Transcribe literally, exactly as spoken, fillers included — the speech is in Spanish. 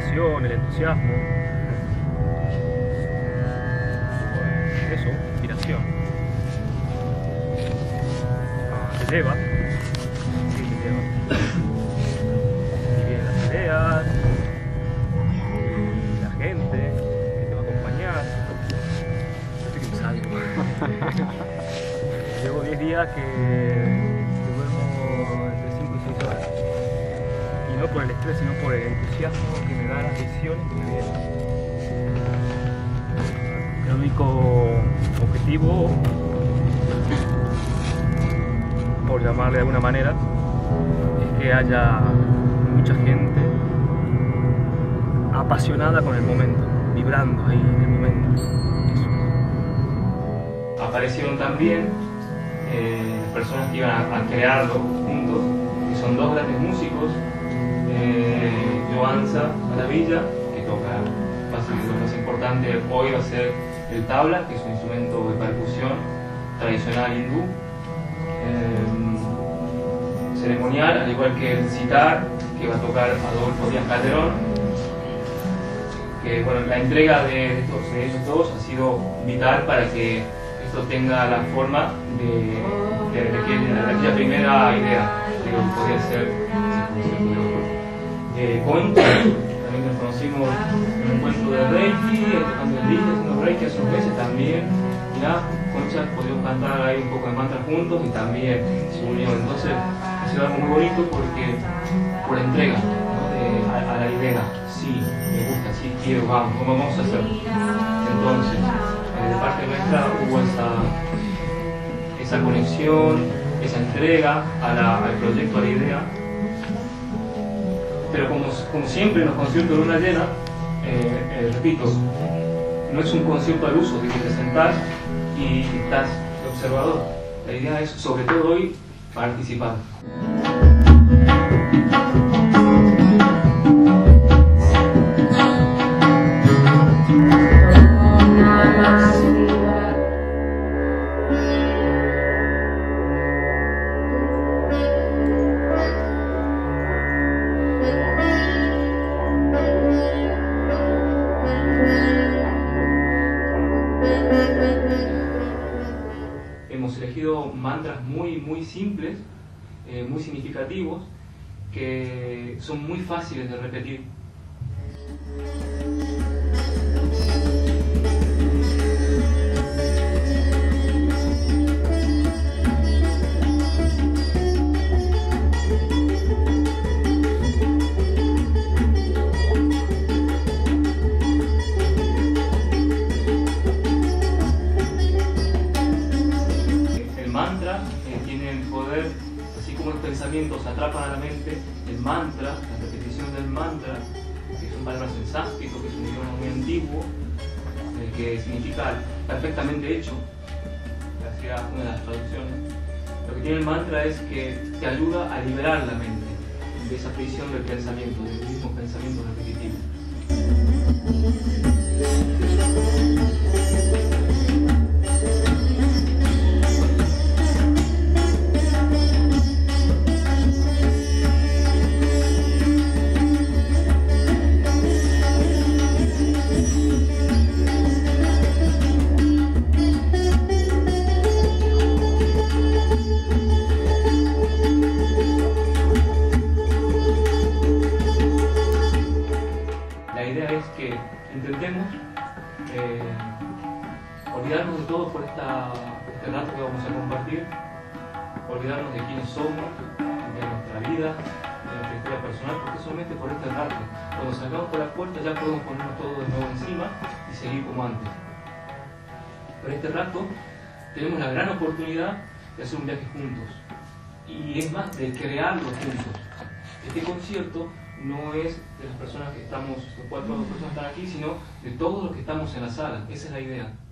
pasión, el entusiasmo. Eso, inspiración. Ah, te lleva. Sí, te lleva. Y vienen las ideas, y la gente que te va a acompañar. Yo estoy que salgo. Llevo diez días que, que duermo entre cinco y seis horas. Y no por el estrés, sino por el entusiasmo que me da las visiones que me vienen. El único objetivo, por llamarle de alguna manera, es que haya mucha gente apasionada con el momento, vibrando ahí en el momento. Eso. Aparecieron también eh, personas que iban a, a crearlo juntos, que son dos grandes músicos, eh, Joanza Maravilla, que toca básicamente lo más importante hoy va a ser el tabla, que es un instrumento de percusión tradicional hindú, eh, ceremonial, al igual que el sitar, que va a tocar Adolfo Díaz Calderón, que bueno, la entrega de, estos, de ellos dos ha sido vital para que esto tenga la forma de, de, de, de, de aquella primera idea de lo que podría ser eh, Concha. También nos conocimos en un encuentro de Reiki, tocando el Reiki, haciendo Reiki hace unos meses también. Y nada, Concha pudimos cantar ahí un poco de mantra juntos y también se unió. Entonces ha sido algo muy bonito porque por entrega, ¿no? de, a, a la idea, sí, me gusta, sí quiero, vamos, ¿cómo vamos a hacer? Entonces, de parte nuestra hubo esa, esa conexión, esa entrega a la, al proyecto, a la idea. Pero como, como siempre en los conciertos de luna llena, eh, eh, repito, no es un concierto al uso de que te sentás y estás de observador. La idea es, sobre todo hoy, participar. Hemos elegido mantras muy, muy simples, eh, muy significativos, que son muy fáciles de repetir. Así como los pensamientos atrapan a la mente, el mantra, la repetición del mantra, que son palabras en sánscrito, que es un idioma muy antiguo, eh, que significa perfectamente hecho, que hacía una de las traducciones. Lo que tiene el mantra es que te ayuda a liberar la mente de esa prisión del pensamiento, del mismo pensamiento repetitivo. Que intentemos eh, olvidarnos de todo por esta, este rato que vamos a compartir, olvidarnos de quiénes somos, de nuestra vida, de nuestra historia personal, porque solamente por este rato, cuando salgamos por la puerta ya podemos ponernos todo de nuevo encima y seguir como antes. Por este rato tenemos la gran oportunidad de hacer un viaje juntos, y es más, de crearlo juntos. Este concierto no es de las personas que estamos, los cuatro personas que están aquí, sino de todos los que estamos en la sala. Esa es la idea.